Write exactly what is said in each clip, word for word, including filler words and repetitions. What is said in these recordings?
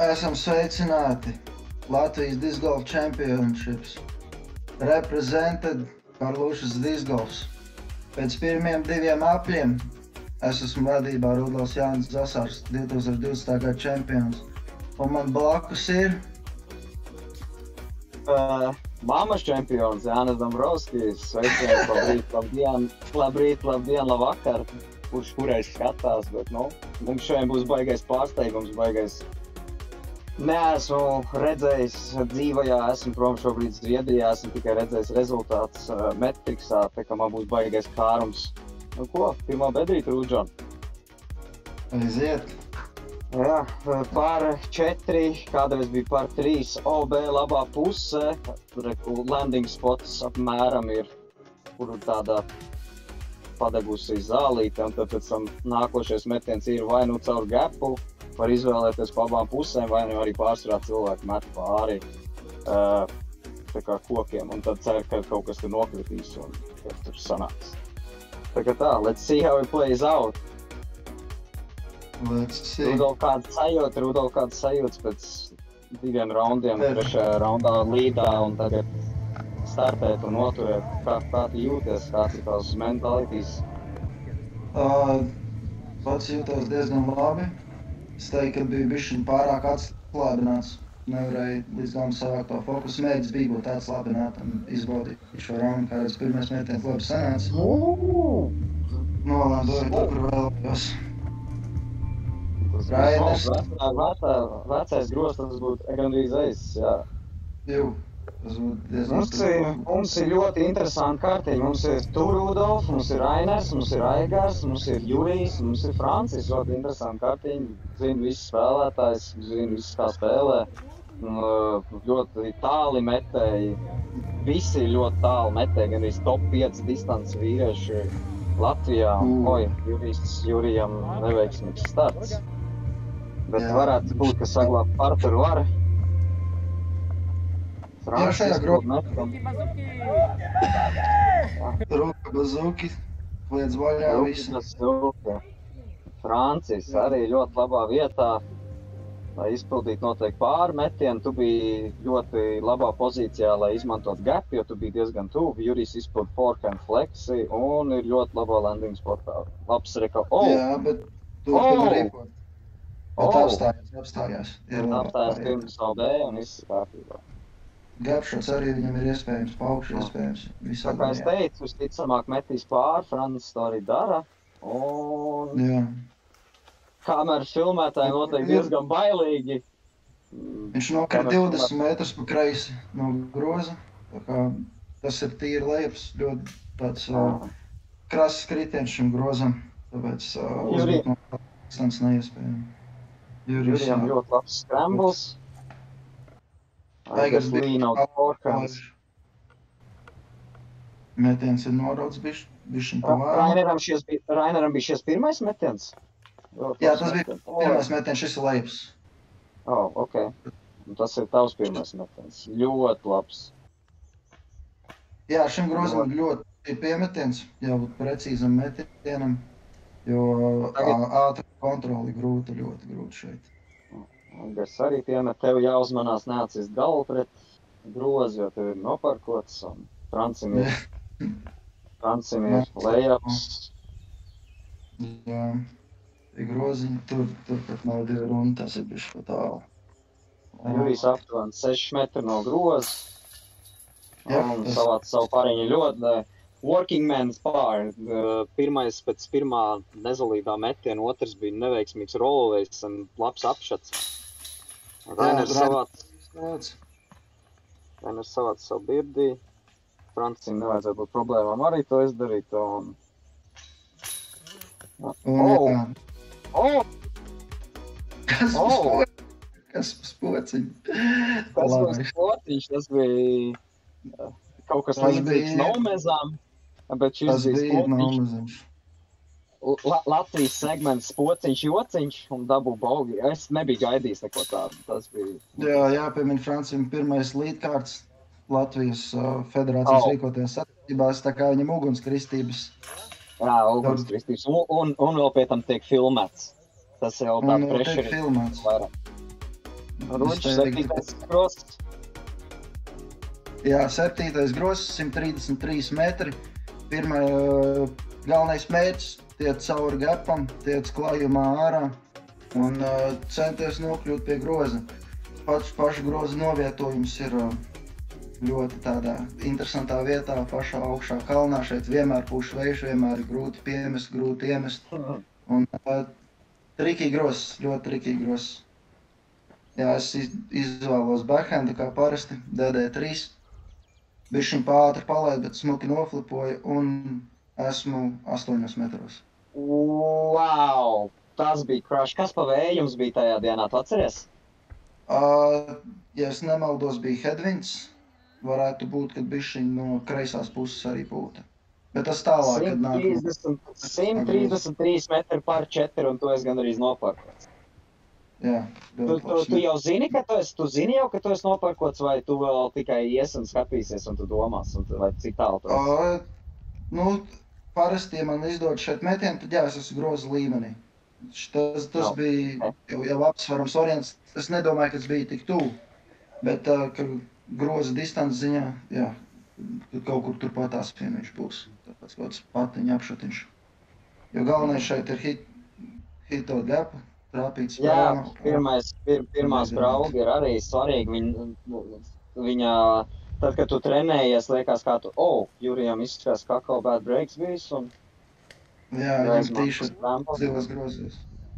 Esam sveicināti Latvijas Disc Golf Championships. Represented Karlušas Disc Golfs. Pēc pirmiem diviem apļiem es esmu vadībā Rudolfs Jānis Zasārs, divi tūkstoši divdesmitā gada čempions. Un man blakus ir Uh, Māmas čempions Jānis Dombrovskis. Sveiciens, labrīt, labdien, labrīt, labdien, labvakar, kurš kurais skatās, bet, nu, mums šodien būs baigais pārsteigums, baigais. Neesmu redzējis dzīvajā, esmu prom šobrīd Zviedrijā, esmu tikai redzējis rezultāts uh, Metriksā, tā kā man būs baigais kārums. Nu ko, pirmā bedrīta, Rūdžon? aiziet. Jā, par četri, kādreiz bija par trīs, O B labā puse, landing spots apmēram ir, kur tāda padegusī zālīte, un tad pēc tam nākošais metiens ir vai nu caur gapu, var izvēlēties pa abām pusēm, vai nu arī pārsvarā cilvēki met pāri uh, tā kā kokiem, un tad cer, ka kaut kas tur nokritīs un tur sanāks. Tā kā tā, let's see how it plays out. Let's see. Rudolf, kāds sajūta, Rudolf, kāds sajūtas pēc diviem raundiem, trešajā raundā līdā un tagad startēt un noturēt. Kā, kā tu jūties, kāds ir tās mentalities? Uh, pats jūtos diezgan labi. Es teiktu, ka biju bišķiņ pārāk atslābināts. Nevarēju līdz galam savākt to fokusu. Mēģis bija būt atslābināt un izbaudīt šo raundu, kādreiz pirmais metiens labi sanāca. Nolandoju to, kur vēlējos. Rainers. Vecais gros, tas būtu gandrīz aiz, jā. Jū, tas būtu diezgan mums ir, mums ir ļoti interesanti kārtiņi. Mums ir tu, Rudolf, mums ir Rainers, mums ir Aigars, mums ir Jurijs, mums ir Francis. Ļoti interesanti kārtiņi. Zinu visus spēlētājs, zinu visus kā spēlē. Ļoti tāli metēji. Visi ļoti tāli metēji, gan arī top pieci distances vīrieši Latvijā. Mm. Oi, Jurijs, Jurijam neveiksmīgs starts. Bet jā, varētu būt, ka saglābt Arturu var. Jā, šajā grupā. Ruka Bazuki, kliedz vaļā visi. Francis arī ļoti labā vietā, lai izpildītu noteikti pāri metienu. Tu biji ļoti labā pozīcijā, lai izmantot gap, jo tu biji diezgan tuvu. Jurijs izpild forehand flexi un ir ļoti labā landing spotā. Labs reka. Oh! Jā, bet tu oh! rīkot. Bet oh! apstājās, apstājās. Ir apstājās pirms O B un viss kārtībā. Gapšots arī viņam ir iespējams, paukšu iespējams. Tā kā es teicu, visticamāk metīs pāri, Francis to arī dara. Un jā. Kameras filmētāji noteikti diezgan bailīgi. Viņš nokrit divdesmit metrus pa kreisi no groza. Tā kā tas ir tīri lejups, ļoti tāds uh, krass kritiens šim grozam. Tāpēc uh, uzbūt no distants neiespējami. Jurijam ļoti labs scrambles. Aigars līna uz forehands. Metiens ir norauds bišķi, bišķiņ pa vāju. Raineram šies, Raineram bija šies pirmais metiens? Jā, tas bija pirmais metiens, šis ir lejups. Oh, ok. Tas ir tavs pirmais metiens. Ļoti labs. Jā, šim grozam ļoti piemetiens, jābūt precīzam metienam, jo ātri kontroli grūti, ļoti grūti šeit. Gars arī piemet, tev jāuzmanās neatsist galvu pret grozi, jo tev ir noparkots, un Francim ir, Francim ir layups. Jā, ir groziņi, tur, tur pat nav divi runi, tas ir bišķi pa tālu. Jurijs aptuveni seši metri no groza, un savāc savu pāriņu ļoti. Working man's par. Pirmais pēc pirmā nezalītā metiena, otrs bija neveiksmīgs rollovejs un labs apšats. Rainers savāc Rainers savāc savu birdī. Francim nevajadzētu būt problēmām arī to izdarīt. Un... Oh! Oh! Kas oh! spociņ? Kas spociņ? Kas spociņš? Tas bija kaut kas līdzīgs Nomezām. Bet šis tas bija Nomezams. La Latvijas segments spociņš, jociņš un dabū baugi. Es nebiju gaidījis neko tādu. Tas bija... Jā, jāpiemin Francim pirmais līdkārts Latvijas uh, federācijas oh. rīkoties sacensībās, tā kā viņam ugunskristības. Jā, ugunskristības. Un, un, un vēl pie tam tiek filmēts. Tas jau tā pressure ir vairāk. Ruģis septītais grosts. Jā, septītais grosts, simt trīsdesmit trīs metri. Pirmā uh, galvenais mērķis tiec cauri gapam, tiec klājumā ārā un uh, centies nokļūt pie groza. Pats paša groza novietojums ir uh, ļoti tādā interesantā vietā, pašā augšā kalnā. Šeit vienmēr puš vējš, vienmēr ir grūti piemest, grūti iemest. Un uh, trikīgi grozs, ļoti trikīgi grozs. Jā, es izvēlos backhandu kā parasti, D D trīs. Bišķiņ pātri palaid, bet smuki noflipoju un esmu astoņos metros. Wow! Tas bija crush. Kas pa vēju jums bija tajā dienā, tu atceries? Uh, ja es nemaldos, bija headwinds. Varētu būt, kad bišķiņ no kreisās puses arī būtu. Bet tas tālāk, kad nāk... simt trīsdesmit trīs metri par četri un tu esi gan arī noparkots. Jā, tu, tu, tu jau zini, ka tu esi, tu zini jau, ka tu esi noparkots, vai tu vēl tikai ies un skatīsies un tu domās, un tu, vai cik tālu tu esi? Uh, nu, parasti, ja man izdod šeit metienu, tad jā, es esmu groza līmenī. Tas, tas no. bija jau, jau apsvarams orients. Es nedomāju, ka tas bija tik tuvu, bet uh, ka groza distance ziņā, jā, kaut kur turpatās vien viņš būs. Tāpēc kaut kāds patiņa apšutiņš. Jo galvenais šeit ir hit, hitot gapa, trāpīt sprauga. Jā, pirmais, pir, pirmā sprauga ir arī svarīga. Viņa, viņa, tad, kad tu trenējies, liekas, kā tu, oh, Jurijam izskatās kakao bad breaks bijis un... Jā, viņam tīši zivas grozos.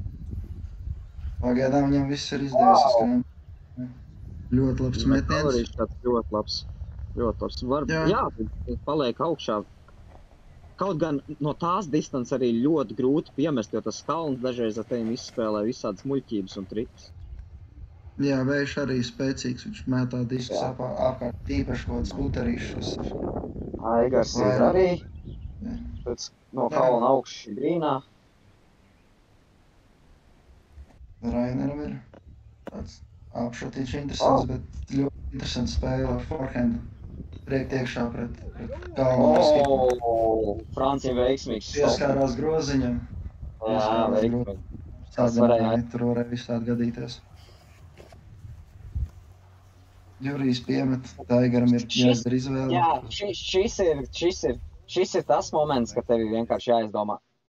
Pagaidām viņam viss ir izdevies wow. Skrēm. Ļoti labs metiens. Ļoti labs. Ļoti labs. Var, jā, jā paliek augšā. Kaut gan no tās distances arī ļoti grūti piemest, jo tas kalns dažreiz ar tevim izspēlē visādas muļķības un trikus. Jā, vējš arī spēcīgs. Viņš mētā diskus apkārt tīpaši kaut kāds skuterīšus. Aigars ir arī. Pēc no kalna augšas grīnā. Raineram ir tāds apšotīts interesants, oh. bet ļoti interesants spēle ar forehandu. Priekt iekšā pret, pret kalnu. Oh, Franciem veiksmīgs. Pieskārās groziņam. Jā, veiksmīgi. Sādināja, tur varēja visādi gadīties. Jurijs piemet, Taigaram ir jāizdara izvēle. Jā, šis, šis ir, šis ir. Šis ir tas moments, kad tev ir vienkārši jāizdomā.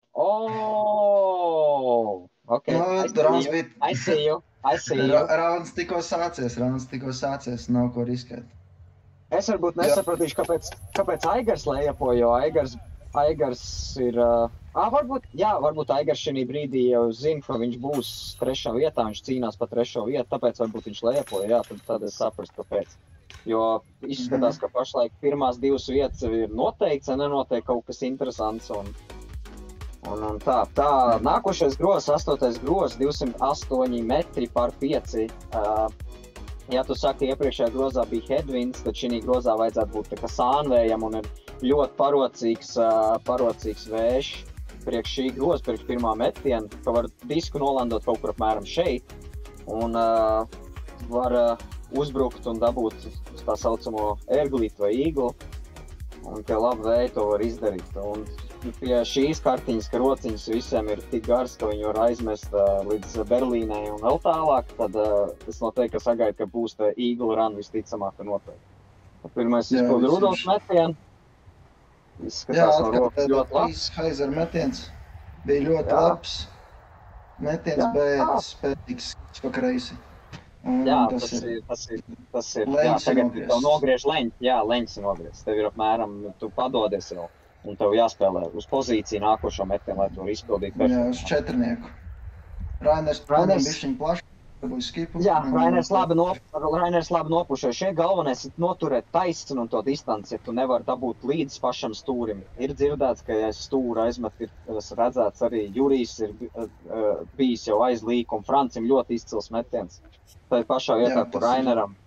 Oh, ok, no, I, see bija... I see you, I see you. Ra rauns tikko sācies, rauns tikko sācies, nav ko riskēt. Es varbūt nesapratīšu, kāpēc, kāpēc Aigars lejapo, jo Aigars, Aigars ir... Uh, ah, varbūt, jā, varbūt Aigars šī brīdī jau zina, ka viņš būs trešā vietā, viņš cīnās pa trešo vietu, tāpēc varbūt viņš lejapo, jā, tad, tad es saprastu, kāpēc. Jo izskatās, ka pašlaik pirmās divas vietas ir noteikts, ja nenoteikti kaut kas interesants. Un, un, un tā, tā, nākošais grozs, astotais grozs, divsimt astoņi metri par pieci. Uh, ja tu saki, iepriekšējā grozā bija headwinds, tad šī grozā vajadzētu būt tā kā sānvējam un ir ļoti parocīgs, uh, parocīgs vējš priekš šī groza, priekš pirmā metiena, ka var disku nolandot kaut kur apmēram šeit. Un uh, var... Uh, uzbrukt un dabūt tā saucamo erglītu vai īglu, un pie laba vēja to var izdarīt. Un pie šīs kartiņas, ka rociņas visiem ir tik gars, ka viņi var aizmest uh, līdz Berlīnai un vēl tālāk, tad uh, es noteikti, ka sagaidu, ka būs tā īgla run visticamāk, ka noteikti. Pirmais izpildu Rudolfs metienu. Izskatās no rokas ļoti labs. Heizer metiens bija ļoti Jā. labs. Metiens, bet spētīgs pa kreisi. Un jā, tas, tas ir, tas ir, tas ir, jā, tagad tev nogriež leņķi, jā, leņķis ir nogriež. Tev ir apmēram, tu padodies jau, un tev jāspēlē uz pozīciju nākošo metienu, lai tu var izpildīt perfekti. Jā, uz četrnieku. Rainers, Rainers bišķiņ plaši, dabūj skipu. Jā, Rainers labi, nop, Rainers labi nopušē. Šeit galvenais ir noturēt taisnu un to distanci, ja tu nevar dabūt līdz pašam stūrim. Ir dzirdēts, ka ja stūru aizmet, ir redzēts arī Jurijs ir uh, bijis jau aiz līku, un Francim ļoti izcils metiens. Tā ir pašā vietā, kur Raineram.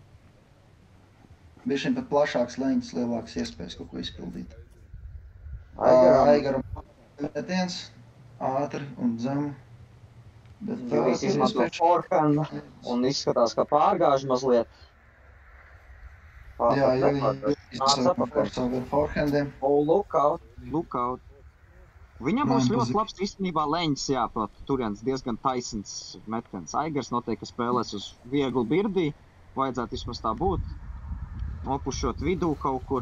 Bišķiņ pat plašāks leņķis, lielāks iespējas kaut ko izpildīt. Aigaram. Aigaram metiens, ātri un zemu. Jurijs izmanto forehandu un izskatās, ka pārgāž mazliet. Jā, Jurijs izmanto forehandiem. Oh, look out, look out. Viņam būs Man ļoti pazīk. labs īstenībā leņķis, jā, pat turienes diezgan taisns metens. Aigars noteikti spēlēs uz vieglu birdī, vajadzētu vismaz tā būt. Nopušot vidū kaut kur.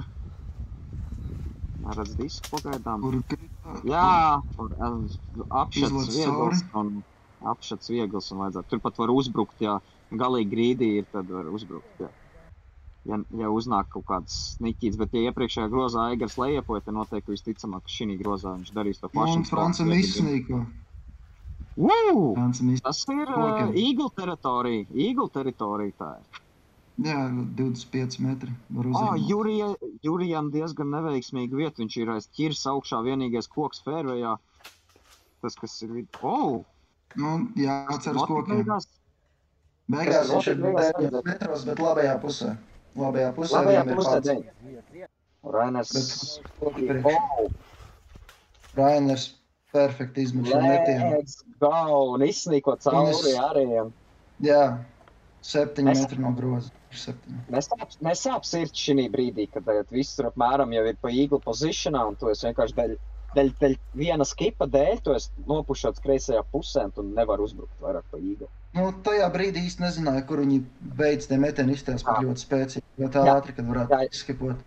Redz disku pagaidām. Kur kritā? Jā, apšats Izlaiž viegls cauri. un apšats viegls un vajadzētu. Turpat var uzbrukt, ja galīgi grīdī ir, tad var uzbrukt, jā. Ja, ja uznāk kaut kāds sniķīts, bet ja iepriekšējā grozā Aigars lejepoja, tad noteikti visticamāk, ka šī grozā viņš darīs to pašu. Un Francam izsnīko. Uu! Francam izsnīko. Tas ir uh, Kokiem. Eagle teritorija. Eagle teritorija tā ir. Jā, divdesmit pieci metri var Oh, uzzīmēt. Jurija, Jurijam diezgan neveiksmīga vieta. Viņš ir aiz ķirs augšā vienīgais koks fairwayā. Tas, kas ir vid... Oh! Nu, jā, cer uz kokiem. Beigās. Beigās viņš ir Beigās. deviņos metros, bet labajā pusē. Labajā pusē Labajā viņam ir pusē pats. deņ. Rainers. Bet- Oh! Rainers perfekti izmešo metienu. Let's go! Un izsnīko Un cauri es- arējiem. Jā, septiņi Es- metri no groza. Septiņi. Nesāp, nesāp sirds šī brīdī, kad tagad viss tur apmēram jau ir pa eagle positionā, un tu esi vienkārši dēļ, dēļ, dēļ viena skipa dēļ, tu esi nopušots kreisajā pusē, un tu nevar uzbrukt vairāk pa eagle. Nu, tajā brīdī īsti nezināju, kur viņi beidz tie metieni izties pat Jā. ļoti spēcīgi. Jo tā Jā. ātri, kad varētu Jā. izskipot.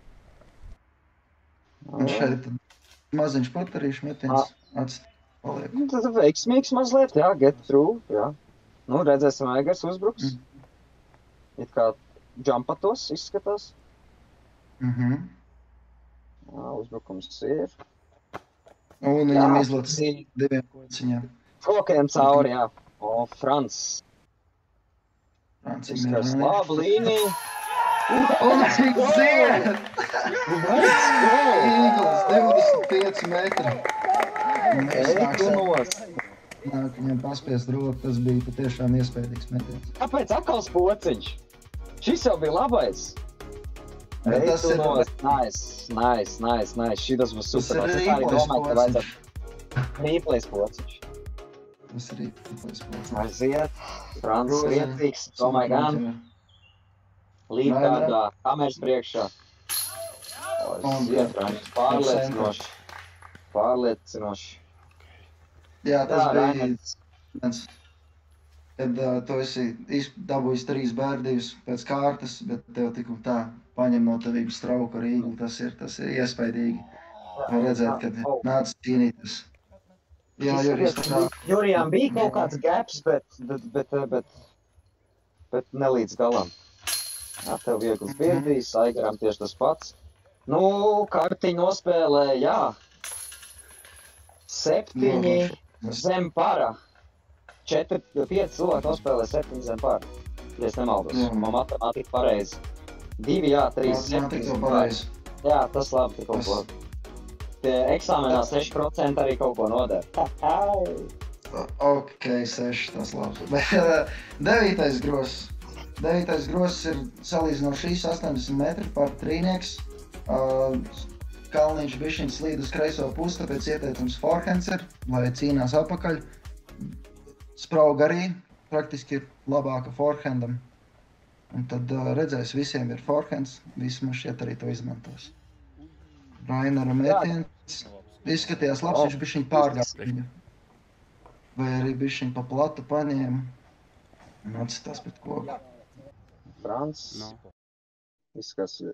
Un šeit maziņš putarīšu metiens atst paliek. Nu, tad veiksmīgs mazliet, jā, get through, jā. Nu, redzēsim, Aigars uzbruks. Mm. It kā jumpatos izskatās. Mhm. Jā, uzbrukums ir. Un Jā, viņam izlaiž zi- diviem kociņiem. Kokiem cauri, jā. O, Frans. Francim ir Izskatās Rainers. labu līniju. Un cik ziet! Let's go! Eagles, divdesmit pieci metri. Un mēs Ej, tu nāksim. nost. Nāk viņam paspiest roku, tas bija patiešām iespējīgs metiens. Kāpēc atkal pociņš? Šis jau bija labais. Bet Ej, tas tu ir- nost. Nice, nice, nice, nice. Šitas būs Tas super. ir Es arī rīpais domāju, ka pociņš. vajadzētu replays pociņš. Tas ir rīpais pociņš. Aiziet. Frans Groza. priecīgs. Domāju, gan. Līdādā kameras priekšā. Aiziet, Frans. Pārliecinoši. Pārliecinoši. Jā, tas Jā, bija Rainers. viens, kad uh, tu esi iz- dabūjis trīs bērdījus pēc kārtas, bet tev tik un tā paņem no tevības strauku ar īgli. Tas ir, tas ir iespaidīgi. Var redzēt, kad nāc cīnīties. Jā, Jurijs, tā Jurijam bija kaut kāds gaps, bet, bet, bet, bet, bet ne līdz galam. Jā, tev viegls birdīs, Aigaram tieši tas pats. Nu, kartiņu nospēlē, jā. Septiņi zem para. Četri, pieci cilvēki nospēlē septiņi zem para. Ja es nemaldos, Jā. man matemātika pareizi. Divi, jā, trīs, septiņi matemātika zem para. pareizi. Jā, tas labi, ka kaut ko. Tie eksāmenā seši procenti arī kaut ko noder. Ok, seši, tas labs. Bet uh, devītais gross. Devītais gross ir salīdzinoši šīs astoņdesmit metri par trīnieks. Uh, Kalniņš bišķiņ slīd uz kreiso pusi, tāpēc ieteicams forehands ir, lai cīnās apakaļ. Sprauga arī praktiski ir labāka forehandam. Un tad uh, redzēs, visiem ir forehands, vismaz šeit arī to izmantos. Rainera metiens izskatījās labs, viņš bišķiņ pārgāja viņu. Vai arī bišķiņ pa platu paņēma un atstās pret koku. Frans. Izskatās ir.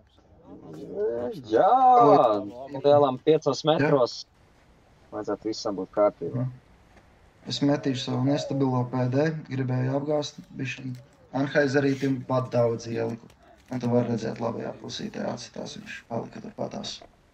Jā, lielām piecos metros. Vajadzētu visam būt kārtībā. Es metīšu savu nestabilo P D, gribēju apgāst bišķiņ. Anhaizerītim pat daudz ieliku. Un tu var redzēt labajā pusītē atstās, viņš palika tur patās.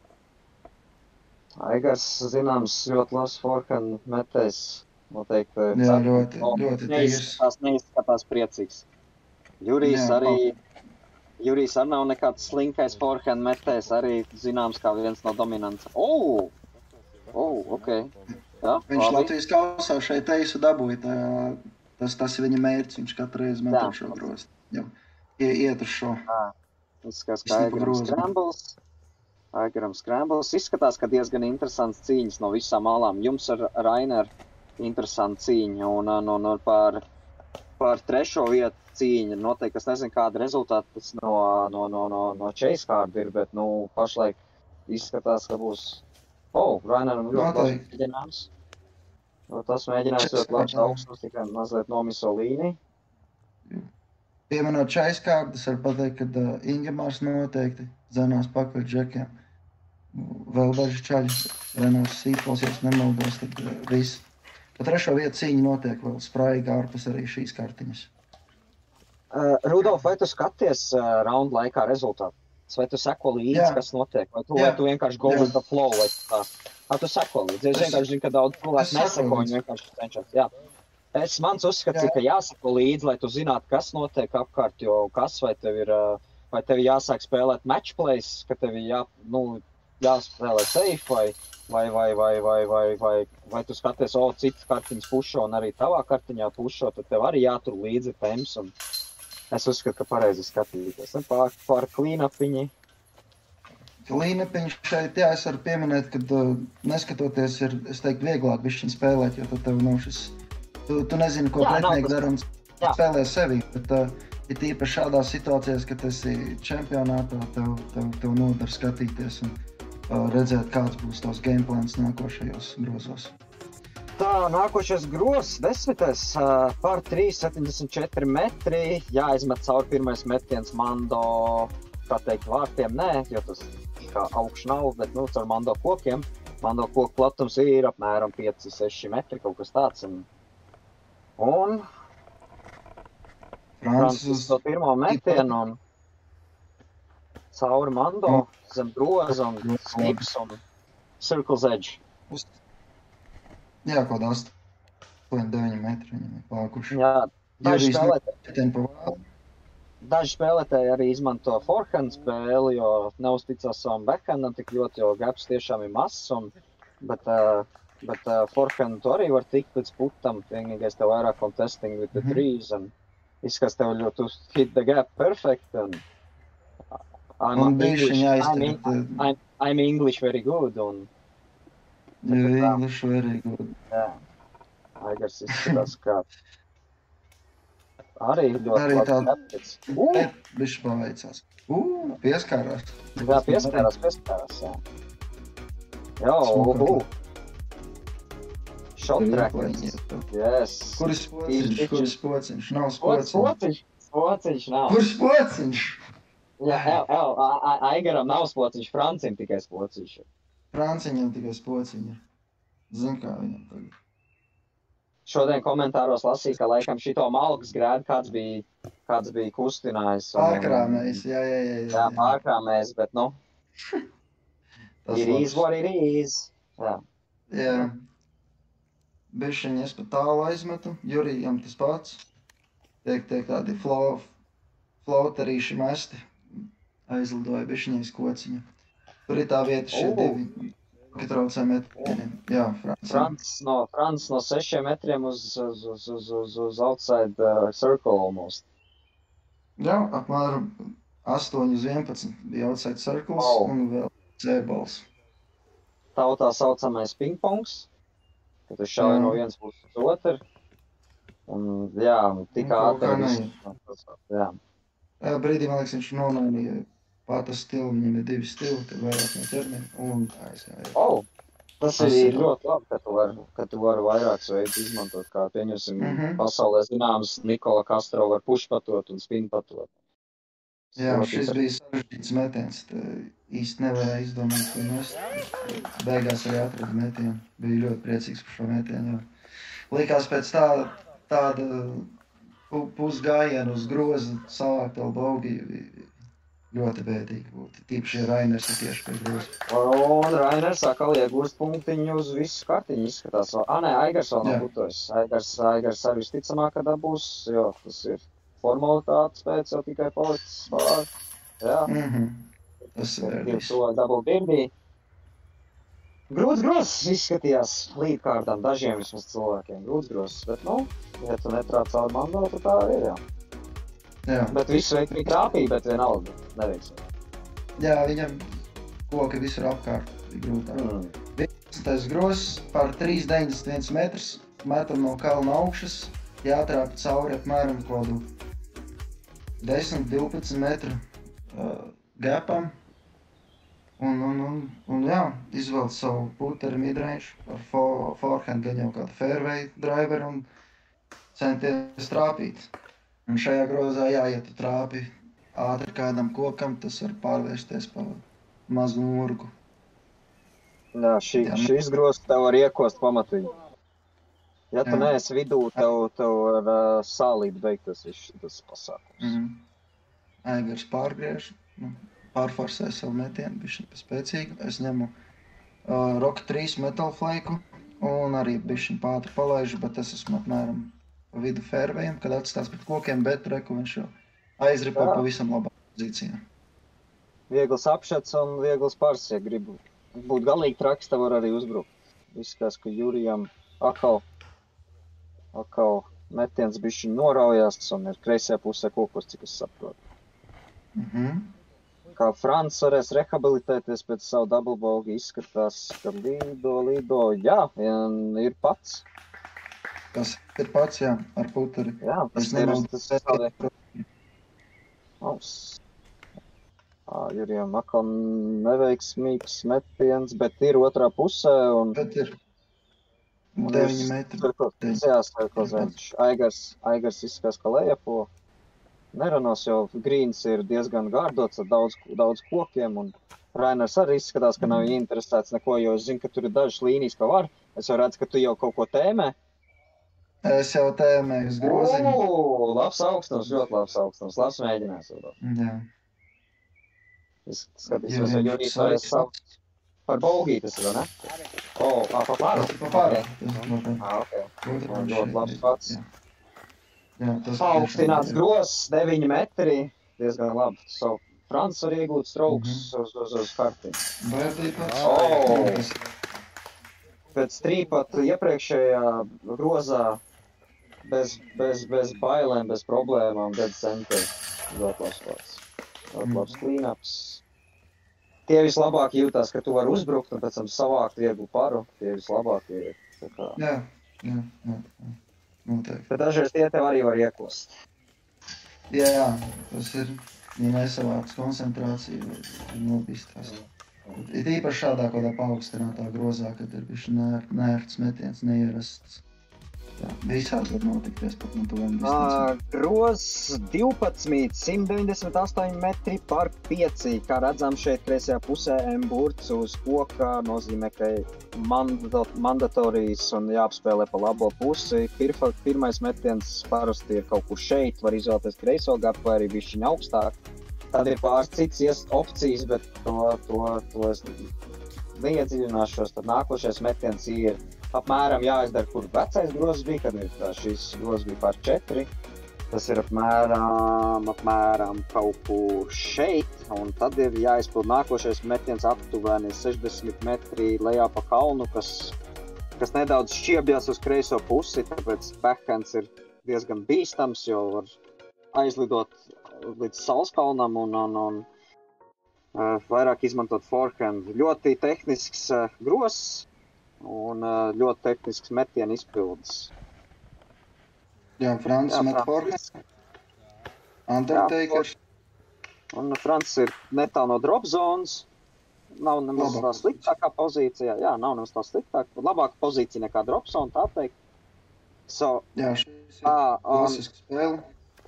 Aigars, zināms, ļoti labs forehand metējs. Noteikti. Jā, ļoti, ļoti tīrs. Neizskatās, neizskatās priecīgs. Jurijs Jā, arī, Jurijs arī nav nekāds slinkais forehand metējs, arī zināms kā viens no dominants. Oh! Oh, ok. Jā, Viņš labi. Latvijas kausā šeit eisu dabūja, tā, tas, tas ir viņa mērķis, viņš katru reizi Jā. metot šo grostu. Jau ie, iet uz šo. Izskatās, Viss ka ne pa Aigaram grozu. scrambles. Aigaram scrambles. Izskatās, ka diezgan interesants cīņas no visām malām. Jums ar Raineru interesanta cīņa un, un, un, un par, par trešo vietu cīņa. Noteikti, es nezinu, kāda rezultāta tas no, no, no, no, no Chase Card ir, bet, nu, pašlaik izskatās, ka būs O, Rainaram ļoti labs Noteikti. mēģinājums. No tas mēģinājums ļoti labs augstums, tikai mazliet nomiso līniju. Pieminot čaiskārtas, var pateikt, ka uh, Ingemārs noteikti zenās pakaļ džekiem. Vēl daži čaļi, Renārs Sīpols, ja es nemaldos, tad uh, viss. Pa trešo vietu cīņa notiek vēl spraigi ārpus arī šīs kartiņas. Uh, Rudolf, vai tu skaties uh, raundu laikā rezultātu? Vai tu seko līdzi, Jā. kas notiek? Vai tu, Jā. vai tu vienkārši go Jā. with the flow? Vai tu tā? Vai tu seko līdzi? Es Es- vienkārši zinu, ka daudz es cilvēku seko neseko, viņi līdzi. vienkārši cenšas. Jā. Es, mans uzskats Jā. ir, ka jāseko līdzi, lai tu zinātu, kas notiek apkārt, jo kas vai tev ir, uh, vai tev jāsāk spēlēt matchplays, ka tev ir jā, nu, jāspēlē safe, vai, vai, vai, vai, vai, vai, vai, vai tu skaties, o, citas kartiņas pušo un arī tavā kartiņā pušo, tad tev arī jātur līdzi temps, un es uzskatu, ka pareizi skatīties. Ne? Pār, pār clean-upiņi. Līnepiņš šeit, jā, es varu pieminēt, ka uh, neskatoties ir, es teiktu, vieglāk bišķiņ spēlēt, jo tad tev nav šis, tu, tu nezini, ko Jā, nav pretinieki tas- dara un Jā. spēlē sevi, bet uh, ir tīpaši šādās situācijās, kad esi čempionātā, tev, tev, tev nodar skatīties un uh, redzēt, kāds būs tavs gameplans nākošajos grozos. Tā, nākošais grozs, desmitais, uh, par trīs septiņdesmit četri metri, jāizmet cauri pirmais metiens Mando, kā teikt, vārtiem, nē, jo tas kā augš nav, bet, nu, caur Mando kokiem. Mando koku platums ir apmēram pieci seši metri, kaut kas tāds. Un, un Francis Francis to pirmo metienu un cauri Mando, zem groza un snips un circle's edge. uz, jā, kaut astoņi deviņi metri viņam ir pārkuši. Jā, daži Jurijs spēlētāji. Tempo vēl. Daži spēlētāji arī izmanto forehand spēli, jo neuzticās savam backhandam tik ļoti, jo gaps tiešām ir mazs, un, bet, uh, bet uh, forehand tu arī var tikt līdz putam, vienīgais tev vairāk contesting with the Mhm. trees, un izskatās tev ļoti hit the gap perfect, and I'm Un English, bišķiņ I'm, jāiztver, in- I'm, I'm English very good, un jo English very good. jā, Aigars izskatās kā arī ļoti Arī labs tā- gapits. Uh! Bet bišķi paveicās. Ū, pieskārās. Jā, pieskārās, pieskārās, jā. Jā, Smuka. uhu. Shot trackers. Yes. Kur ir spociņš? Īsti. Kur ir spociņš? Nav Spots, spociņš. Spociņš, spociņš nav. Kur ir spociņš? Jā, el, el, A- A- Aigaram nav spociņš, Francim tikai spociņš. Franciņam tikai spociņa. Zin, kā viņam tagad. Šodien komentāros lasīju, ka laikam šito malkas grēdu kāds bija, kāds bija kustinājis. un- Pārkrāmējs, jā, jā, jā. Jā, pārkrāmējis, bet, nu, Tas ir labs. is what it is. Jā. Jā. Bišķiņ es pa tālu aizmetu. Jurijam tas pats. Tiek, tiek tādi flow, floaterīši mesti. Aizlidoja bišķiņais kociņa. Tur ir tā vieta šie O. divi. Kad traucē metieniem. Jā, Francim. Frants no, Frants no sešiem metriem uz, uz, uz, uz, uz, uz outside uh, circle almost. Jā, apmēram astoņi uz vienpadsmit bija outside circles Wow. un vēl C-balls. Tautā saucamais pingpongs, kad tu šauj Jā. no vienas puses uz otru. Un, jā, un tik Un kaut kā ātri viss. Jā. Tajā brīdī, man liekas, viņš nomainīja pāta stilu. Viņam ir divi stili, tad vairāk no ķermeņa un aizgāja. Oh, tas Tas ir ir- ļoti labi, ka tu vari, ka tu vari vairākus veidus izmantot, kā pieņemsim Mhm. pasaulē zināms Nikola Castro var pušpatot un spinpatot. Jā, Ļoti šis inter- bija sarežģīts metiens. Tā īsti nevarēja izdomāt, ko mest. Beigās arī atrada metienu. Bija ļoti priecīgs par šo metienu. Jā. Likās pēc tā, tāda pu- pusgājiena uz groza savākt vēl baugi. Ļoti bēdīgi būtu. Tīpaši, ja Rainers ir tieši pie groza. Un Rainers atkal iegūst punktiņu uz visu kartiņu izskatās. Ah, nē, Aigars vēl nav Jā. putojis. Aigars, Aigars arī visticamāk, ka dabūs, jo tas ir formalitātes pēc jau tikai palicis pār. Jā. Mhm. Tas ir Divi viss. cilvēki dabū birdī. Grūts grozs izskatījās līdz kārtām dažiem vismaz cilvēkiem. Grūts grozs, bet, nu, ja tu netrāc caur Mando, tad tā ir, jā. Jā. Bet visu veikrīgi krāpīja, bet vienalga neveiksmē. Jā, viņam koki visur apkārt bija grūtāk. Mm. Tas grozs par trīs deviņdesmit viens metrs, metam no kalna augšas, jātrāp cauri apmēram kādu desmit divpadsmit metru uh, gapam. Un, un, un, un jā, izvēl savu puteru midrange ar fo- forehand, gan jau kādu fairway driveru un centies trāpīt. Un šajā grozā, jā, ja tu trāpi ātri kādam kokam, tas var pārvērsties par mazu murgu. Jā, šī, Jā, šis grozs tev var iekost pamatīgi. Ja tu Jā. neesi vidū, tev, tev var uh, sālīt beigtas viss tas pasākums. Mm -hmm. Aigars pārgriež, nu, pārforsē savu metienu, bišķiņ paspēcīgu. Es ņemu uh, Rock trīs metal flake un arī bišķiņ pātri palaižu, bet es esmu apmēram pa vidu fairwayam, kad atstās pret kokiem, bet reku viņš jau aizripo Jā. pavisam labā pozīcijā. Viegls apšets un viegls pārs, ja gribu būt galīgi traks, tev var arī uzbrukt. Izskatās, ka Jurijam atkal, atkal metiens bišķiņ noraujās un ir kreisajā pusē kokos, cik es saprotu. Mm -hmm. Kā Frants varēs rehabilitēties pēc savu double bogey, izskatās, ka līdo, līdo, jā, un ir pats. Tas ir pats, jā, ar puteri. Jā, tas Es ir nemaldu, tas bet- savi. Aus. Jurijam atkal neveiksmīgs metiens, bet ir otrā pusē un Bet ir Un deviņi ir metri. cirko- Jā, cirkozēņš. Aigars, Aigars izskatās, ka lejapo. Neranos, jo grīns ir diezgan gārdots ar daudz, daudz kokiem, un Rainers arī izskatās, ka nav interesēts neko, jo es zinu, ka tur ir dažas līnijas, ka var. Es jau redzu, ka tu jau kaut ko tēmē. Es jau tēmēju uz groziņu. O, labs augstums, ļoti labs augstums. Labs mēģinājums. Jā. Es skatīšos, Jurijam vai Jurijs svarīgs varēs saukt par bogiju, tas ir, vai ne? O, ā, pa pāru. Tas pa pāri. Ok. Tas pa pāri. Ā, ok. Otrs Jā, viņš ļoti šeit labs ir. pats. Jā. Jā, tas Paaugstināts grozs, deviņi metri, diezgan labi. So, Frants var iegūt strokes Mhm. uz, uz, uz karti. Bērtī pats. O! Tas- Pēc trīpat iepriekšējā grozā bez, bez, bez bailēm, bez problēmām, dead center. Ļoti labs pats. Ļoti labs cleanups. Tie vislabāk jūtās, ka tu vari uzbrukt un pēc tam savākt vieglu paru. Tie vislabākie ir. Tā kā. Jā, jā, jā, jā. Noteikti. Bet dažreiz tie tev arī var iekost. Jā, jā, tas ir, ja nesavāks koncentrāciju, vai nobīstās. Ir īpaši šādā kādā paaugstinātā grozā, kad ir bišķi nēr, nērts metiens, neierasts. Jā, visādi var notikties pat no tuvām distancēm. Groz divpadsmit, simt deviņdesmit astoņi metri par pieci. Kā redzam šeit kreisajā pusē M-burts uz koka nozīmē, ka mandat, mandatorijas un jāapspēlē pa labo pusi. Pirfa, pirmais metiens parasti ir kaut kur šeit, var izvēlēties kreiso gapu vai arī bišķiņ augstāk. Tad ir pāris cits ies opcijas, bet to, to, to es neiedziļināšos. Tad nākošais metiens ir apmēram jāizdara, kur vecais grozs bija, kad ir tā, šis grozs bija par četri. Tas ir apmēram, apmēram kaut kur šeit, un tad ir jāizpild nākošais metiens aptuveni sešdesmit metri lejā pa kalnu, kas, kas nedaudz šķiebjās uz kreiso pusi, tāpēc backhands ir diezgan bīstams, jo var aizlidot līdz Salskalnam un, un, un uh, vairāk izmantot forehand. Ļoti tehnisks uh, grozs un uh, ļoti tehnisks metienu izpildes. Jā, Frants Jā, met Frants. forehand. Undertakers. Un Frants ir netālu no drop zonas. Nav nemaz tā Labāk. sliktākā pozīcijā. Jā, nav nemaz tā sliktākā. Labāka pozīcija nekā drop zone, tā teikt. So, Jā, šis ir ā, un, klasiska spēle.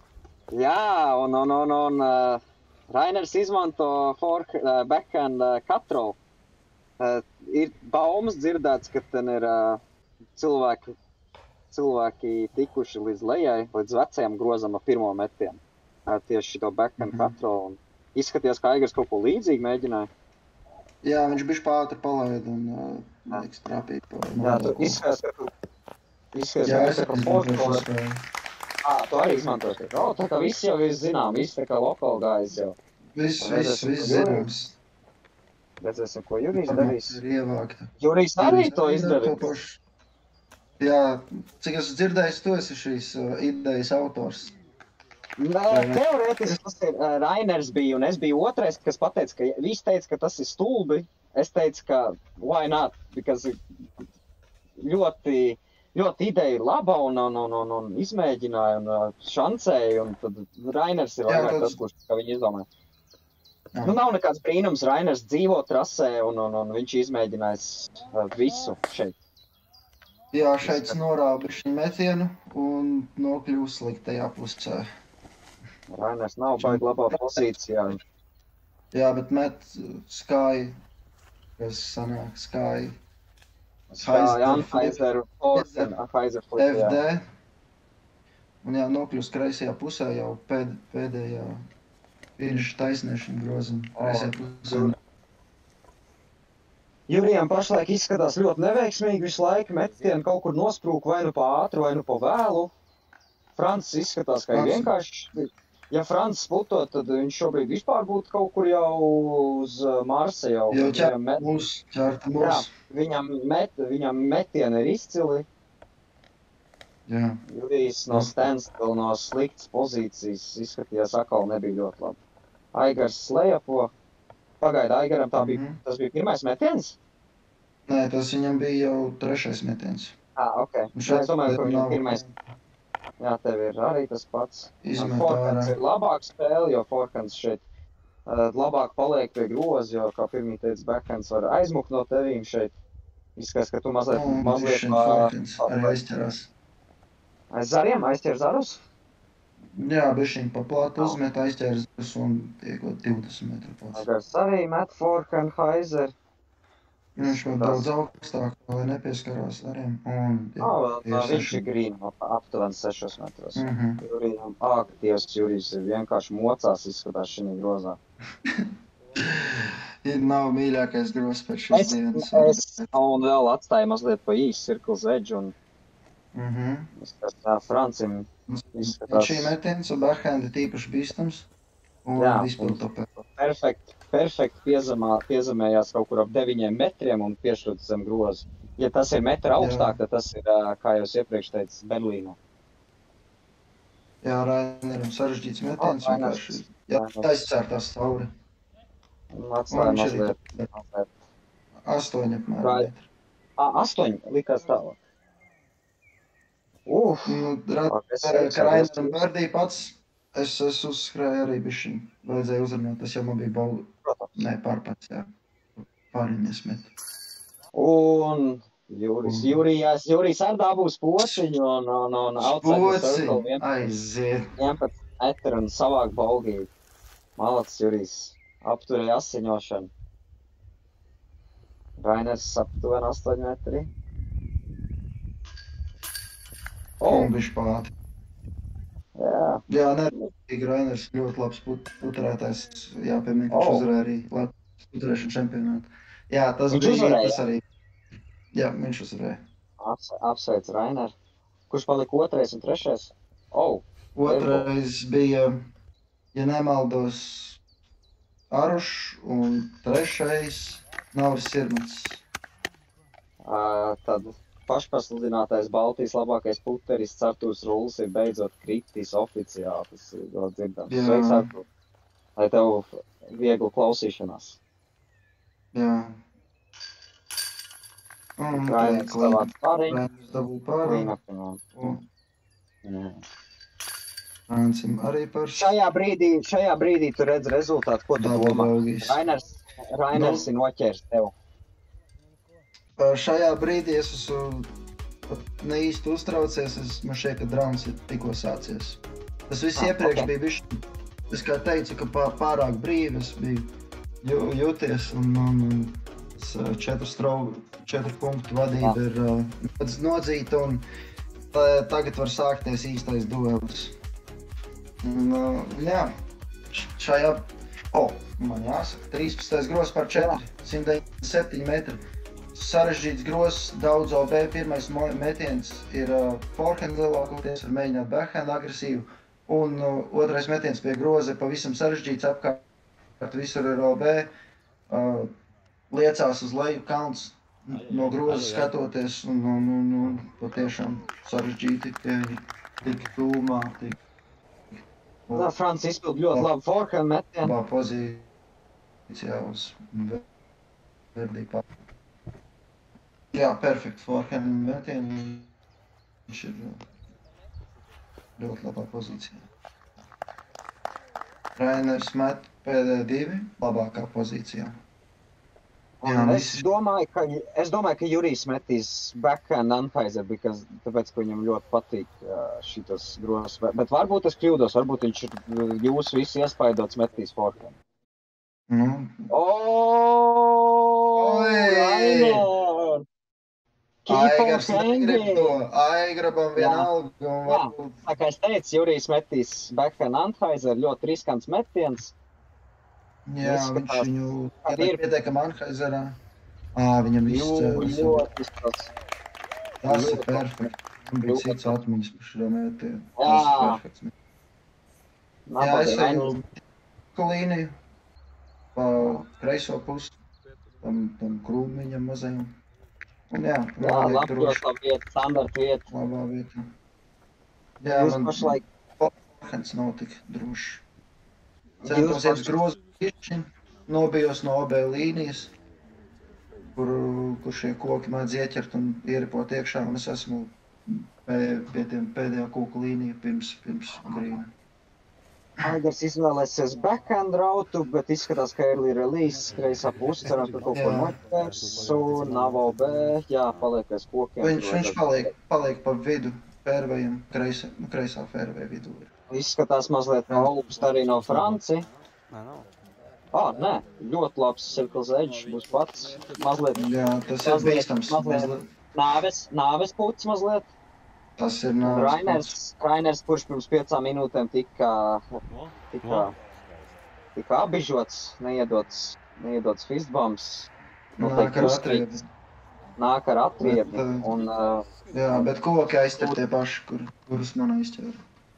jā, un, un, un, un uh, Rainers izmanto for, uh, backhand uh, control. Uh, ir baumas dzirdēts, ka ten ir uh, cilvēki, cilvēki tikuši līdz lejai, līdz vecajam grozam ar pirmo metienu. Uh, tieši šito backhand Mhm. control. Un izskatījās, ka Aigars kaut ko līdzīgi mēģināja. Jā, viņš bišķi pātri palaida un uh, liekas trāpīt pa Jā, tu malku. izskatās, ka tu izskatās, Jā, ka es tu esi izmantoju šo par spēli. Ā, tu arī izmantoši. O, tā kā viss jau ir zinām, viss tā kā lokāli gājis jau. Viss, Vai viss, tas ir viss Jurijs? zināms. Redzēsim, ko Jurijs darīs. Ir ievākta. Jurijs arī Jurijs to arī dara izdarīs. pašu. Jā, cik es dzirdēju, tu esi šīs uh, idejas autors. Nē, teorētiski tas ir uh, Rainers bija, un es biju otrais, kas pateica, ka viss teica, ka tas ir stulbi. Es teicu, ka why not, because ļoti, ļoti ideja ir laba un, un, un, un, un izmēģināja un uh, šancēja, un tad Rainers ir Jā, vairāk tas- tas, kurš, kā viņi izdomāja. Nu, nav nekāds brīnums, Rainers dzīvo trasē un, un, un viņš izmēģinājis uh, visu šeit. Jā, šeit norābiši metienu un nokļūst sliktajā pusē. Rainers nav baigi labā pozīcijā. Jā, bet met Sky, kas sanāk Sky. Sky, Anheuser, Forsen, Anheuser Flip, F D. jā. Un jā, nokļūst kreisajā pusē jau pēd, pēdējā finiša taisnēšana grozam. Kreisajā pusē. Jurijam pašlaik izskatās ļoti neveiksmīgi visu laiku, metienu kaut kur nosprūk vai nu pa ātru, vai nu pa vēlu. Francis izskatās, ka ir vienkārši, ja Francis puto, tad viņš šobrīd vispār būtu kaut kur jau uz Marsa jau. Jau ķert mūs, ķert mūs. Jā, viņam, met, viņam metieni ir izcili. Jā. Jurijs no standstill, no sliktas pozīcijas izskatījās atkal nebija ļoti labi. Aigars slejapo. Pagaida, Aigaram tā bija, Mhm. tas bija pirmais metiens? Nē, tas viņam bija jau trešais metiens. Ā, ok. Un Nē, šeit es domāju, ka viņam nav- pirmais. Jā, tev ir arī tas pats. Izmet Forkans ārā. ir labāk spēle, jo Forkans šeit uh, labāk paliek pie groza, jo, kā pirmī teica, backhands var aizmukt no tevīm šeit. Izskatās, ka tu mazliet, Un mazliet bišķiņ pa- Forkans pa- arī aizķerās. aiz zariem, aizķer zarus. Jā, bišķiņ pa plātu uzmet, aizķēras un iegūt divdesmit metru pats. Agars arī met Forkenheiser. Viņš vēl daudz augstāk, lai nepieskarās ariem. Un, jā, Ā, vēl tie tā ir viņš seši. ir grīn, aptuveni sešos metros. Mhm. Jurijam, āk, Dievs, Jurijs ir vienkārši mocās izskatās šī grozā. Ir nav mīļākais grozs pēc šīs Es, dienas. es, un vēl atstāju mazliet pa īsu cirkles edge, un Mhm. izskatās, tā Francim Un izskatās šī metiens un backhand ir tīpaši bīstams. Un Jā, izpild topē. perfekti, perfekti piezemā, piezemējās kaut kur ap deviņiem metriem un piešķirts zem grozu. Ja tas ir metra augstāk, tad tas ir, ā, kā jau es iepriekš teicu, Berlīnā. Jā, Raineram sarežģīts metiens. O, Vienkārši Rainers. jā, Rainers. aizcērtās tauri. Un atstāja Viņš arī mazliet, tā- mazliet. Astoņi apmēram. Right. metri. Ā, astoņi likās tālāk. Uf, Nu, ra- ak, es ka teicu, Raineram bērdīja pats, es, es uzskrēju arī bišķiņ. Vajadzēja uzrunāt, tas jau man bija bau... protams. Nē, pārpats, jā. Pāriņas met. Un Jurijs, Jurijs, Jurijs ar dabūs pociņu un, un, un outside the circle Pociņ, vien- aiziet. vienpadsmit metri un savāk balgīgi. Malacis Jurijs apturēja asiņošanu. Rainers aptuveni astoņi metri. O, Un bišķi pāti. jā. Jā, nē, Rainers ļoti labs put, puturētājs. Jā, piemēram, viņš O. uzvarēja arī Latvijas puturēšanu čempionātu. Jā, tas Viņš bija, uzvarēja? tas arī. Jā, viņš uzvarēja. Aps, apsveic Rainer. Kurš palika otrais un trešais? O, Otrais bija, ja nemaldos, Arušs un trešais Nauris Sirmats. ā, tad pašpasludinātais Baltijas labākais puterists Artūrs Rulls ir beidzot kritis oficiāli. Tas ir ļoti dzirdams. Jā. Sveiks, Artūr. Lai tev viegli klausīšanās. Jā. Un Rainers savāc pāriņu. Rainers dabū pāri. Klīnakam. Un Jā. Francim arī par Šajā brīdī, šajā brīdī tu redz rezultātu, ko tu dabu domā. baugīs. Rainers, Rainers ir noķērs tev. Šajā brīdī es esmu pat ne īsti uztraucies, es, man šķiet, ka drauns ir tikko sācies. Tas viss Ah, iepriekš ok. bija bišķi, es kā teicu, ka pā, pārāk brīvi es biju jū, jūties un, un, un es, ā, četru, strau, četru punktu vadība Ah. ir uh, nodzīta un tā, tagad var sākties īstais duels. Un, uh, jā, š- šajā, o, man jāsaka, trīspadsmitais grozs par četri, simt deviņdesmit septiņi metri. Sarežģīts grozs, daudz O B, pirmais mo- metiens ir uh, forehand lielākoties, var mēģināt backhand agresīvu, un uh, otrais metiens pie groza ir pavisam sarežģīts apkārt, visur ir O B, uh, liecās uz leju kalns no groza skatoties, un, un, un, un patiešām sarežģīti tie tik tūmā, tik Tā Frants izpild ļoti labu forehand metienu. labā pozīcijā uz verdī pār. Jā, perfekti forehand metienu. Viņš ir ļoti labā pozīcijā. Rainers met pēdējie divi labākā pozīcijā. Un Jā, es visi. domāju, ka, es domāju, ka Jurijs metīs backhand Anheuser, because, tāpēc, ka viņam ļoti patīk uh, šitos grozs. Bet, bet varbūt es kļūdos, varbūt viņš ir uh, jūs visi iespaidots metīs forehand. Nu, Oh, Oi! Rainer! Keep on Aigars negrib to. hanging! Aigrabam vienalga. Un Jā, varbūt, tā kā es teicu, Jurijs metīs backhand Anheuser, ļoti riskants metiens. jā, viņš Izskatās, viņu kad ieliek ir- pietiekam Anhaizerā. Ā, viņam viss Ļoti, cēlis. ļoti izskatās. Tas ir ļoti. perfekts. Man bija Ļoti. cits atmiņas par šo mētienu. Jā. Tas ir perfekts. Jā, Nabaga es Rainers. eju pa līniju. Pa kreiso pusi. Tam, tam krūmiņam mazajam. Un jā, Jā, noliek labi, droši ļoti vieta, standarta vieta. labā vietā. Jā, Jūs man pašlaik, forhands nav tik drošs. jūs Centos iet uz pašlaik, grozu pišķiņu, nobijos no O B līnijas, kur, kur šie koki mēdz ieķert un ieripot iekšā, un es esmu pie, pie tiem pēdējā koku līnija pirms, pirms grīna. Aigars izvēlēsies backhand rautu, bet izskatās, ka early release, kreisā puse, cerams, ka kaut ko Jā. noķers, un nav O B, jā, paliek aiz kokiem. Viņš, viņš paliek, paliek pa vidu fairwayam, kreisā, kreisā fairway vidū. ir. Izskatās mazliet augst arī no Franci. Nē, nav. Ah, nē, ļoti labs circles edge, būs pats. Mazliet Jā, tas ir Mazliet- bīstams. mazliet. mazliet. nāves, nāves puts mazliet. Tas ir Un nāves pats. Rainers, Rainers, kurš pirms piecām minūtēm tika, O, tika, tika apbižots, neiedots, neiedots fistbumps. Nāk ar atriebi. Nāk ar atriebi. Bet, uh, Un uh, Jā, bet koki aizter tie paši, kur, kurus man aizķēra.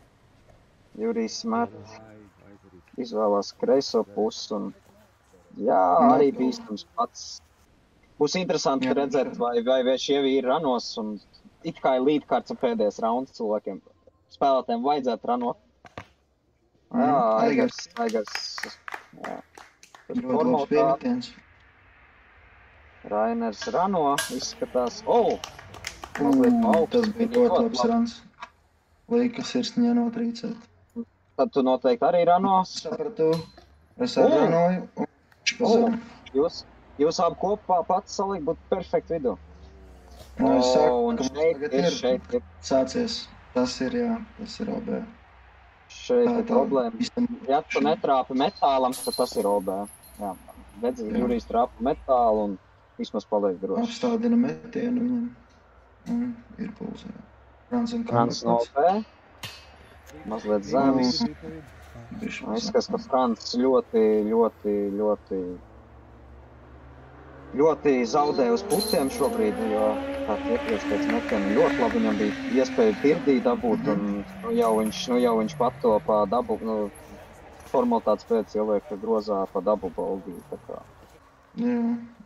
Jurijs met izvēlās kreiso pusi. Un, jā, Nu, arī bīstams pats. Būs interesanti Jā. redzēt, vai, vai, vai šie vīri ranos. Un it kā ir līdkārts un pēdējais rauns cilvēkiem. Spēlētēm vajadzētu ranot. Jā, Mhm, Aigars, Aigars. Jā. Bet Ļoti labs formāli piemetiens. Rainers rano, izskatās. O! Mazliet Mm, augsts. Tas bija Viņi ļoti ļoti labs labi. rans. Lika sirsniņā notrīcēt. Tad tu noteikti arī ranos. Sapratu. Es O! atranoju un viņš O! pazem. Jūs, jūs abi kopā pats salikt būtu perfekti vidū. Nu, es O, saku, un ka mums šeit tagad ir, ir šeit ir, sācies. Tas ir, jā, tas ir O B. šeit Tā ir tā problēma. īstenībā. Ja tu netrāpi metālam, tad tas ir O B. Jā, redzi, Jā. Jurijs trāpa metālu un vismaz paliek droši. Apstādina metienu viņam. Un ir pulsē. Frans un Frans no O B. Mazliet zemes. Bišķi Man izskatās, ka Frans ļoti, ļoti, ļoti, ļoti zaudē uz putiem šobrīd, jo tā iepriekš pēc metiena ļoti labi viņam bija iespēja pirdī dabūt, un nu, jau viņš, nu, jau viņš pato pa dabu, nu, formalitātes pēc ieliek grozā pa dabu baldīju, tā kā. Jā.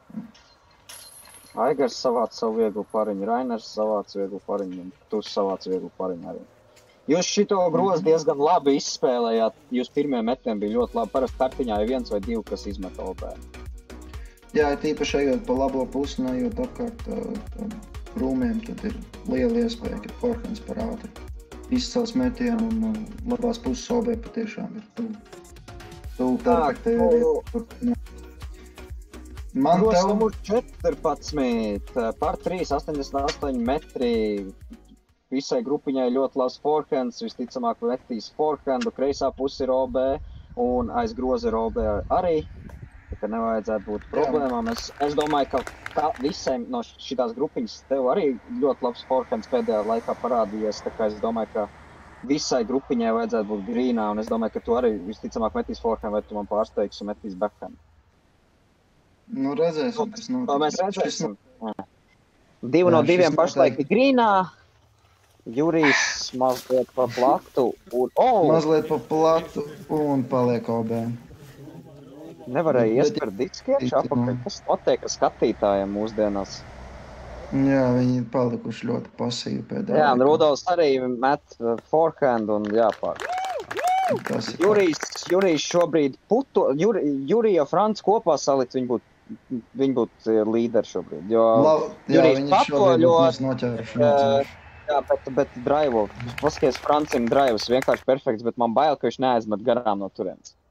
Aigars savāc savu vieglu pariņu, Rainers savāc vieglu pariņu, un tu savāc vieglu pariņu arī. Jūs šito grozu diezgan labi izspēlējāt, jūs pirmie metieni bija ļoti labi, parasti kartiņā ir viens vai divi, kas izmet O B. Jā, tīpaši ejot pa labo pusi un ejot apkārt tā, krūmiem, tad ir liela iespēja, ka forehands par ātri izcels metienu un uh, labās puses O B patiešām ir tuvu. Tuvu perfektajā tu- vietā. Man Grozs tev, numur četrpadsmit, par trīs, astoņdesmit astoņi metri. Visai grupiņai ļoti labs forehands, visticamāk metīs forehandu, kreisā puse ir O B un aiz groza ir O B arī. Tā kā nevajadzētu būt problēmām. Es, es domāju, ka tā, visiem no šitās grupiņas tev arī ļoti labs forehands pēdējā laikā parādījies. Tā kā es domāju, ka visai grupiņai vajadzētu būt grīnā, un es domāju, ka tu arī visticamāk metīs forehand, vai tu man pārsteigsi un metīs backhand. nu redzēsim, kas notiks. To mēs Šis redzēsim. Divi Jā, no šis diviem pašlaik noteikti. ir grīnā. Jurijs mazliet pa platu un... Oh! Mazliet pa platu un paliek O B. Nevarēja Bet- iespērt diskiem šāpakaļ. Kas notiek ar skatītājiem mūsdienās? Jā, viņi ir palikuši ļoti pasīvi pēdējā Jā, un laikā. Rudolfs arī met uh, forehand un jāpār. Tas ir Jurijs, Jurijs šobrīd puto, Jur, Jurija Frants kopā salikt, viņi būtu viņi būt līderi šobrīd, jo... Labi, jā, Jurijs viņi šobrīd papoļo, būtu mēs noķēruši. uh, nocēruši. Jā, bet, bet draivo, paskaties, Francim draivs vienkārši perfekts, bet man bail, ka viņš neaizmet garām no turienes.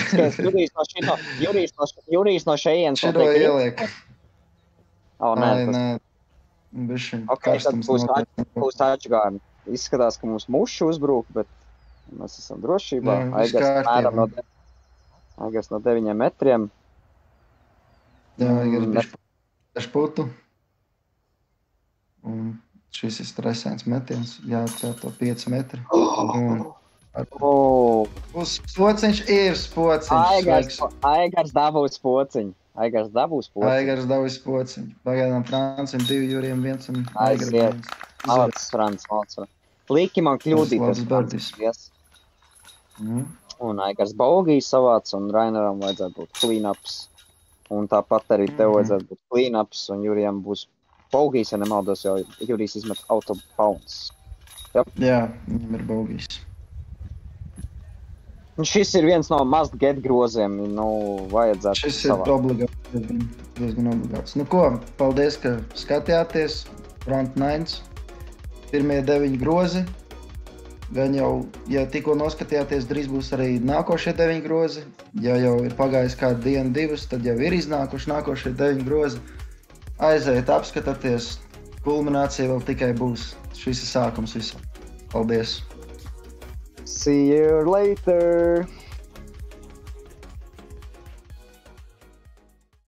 Skaties, Jurijs no šito, Jurijs no, Jurijs no šejienes. Šito ieliek. O, nē, Ai, tas... nē. Bišķiņ Ok, tad karstums būs, noteikti. būs atžgārni. Izskatās, ka mums muši uzbrūk, bet mēs esam drošībā. Jā, viss Aigars kārtībā. mēram no, de... Aigars no deviņiem metriem. Jā, Aigars Mm, bišķi putu. Un šis ir stresēns metiens. Jā, tā to pieci metri. Un Oh, uz pociņš ir pociņš. Aigars, sveiks. Aigars dabūs pociņu. Aigars dabūs pociņu. Aigars dabūs pociņu. Pagaidām Francim divi Jurijam viens un Aiziet. Aigaram viens. Malacis, Frants, malacis. Liki man kļūdīties. labs bardis. Yes. Mhm. Un Aigars Baugijs savāc, un Rainaram vajadzētu būt clean-ups. Un tāpat arī tev Mhm. vajadzētu būt clean-ups, un Jurijam būs Baugijs, ja nemaldos, jo Jurijs izmet auto bounce. Jā, viņam ir baugīs. Un šis ir viens no must get groziem, nu, vajadzētu Šis ir savākt. obligāts, diezgan, diezgan obligāts. Nu ko, paldies, ka skatījāties. Front Nines. Pirmie deviņi grozi. Gan jau, ja tikko noskatījāties, drīz būs arī nākošie deviņi grozi. Ja jau ir pagājis kādu dienu, divas, tad jau ir iznākuši nākošie deviņi grozi. Aiziet, apskatieties. Kulminācija vēl tikai būs. Šis ir sākums visam. Paldies! See you later!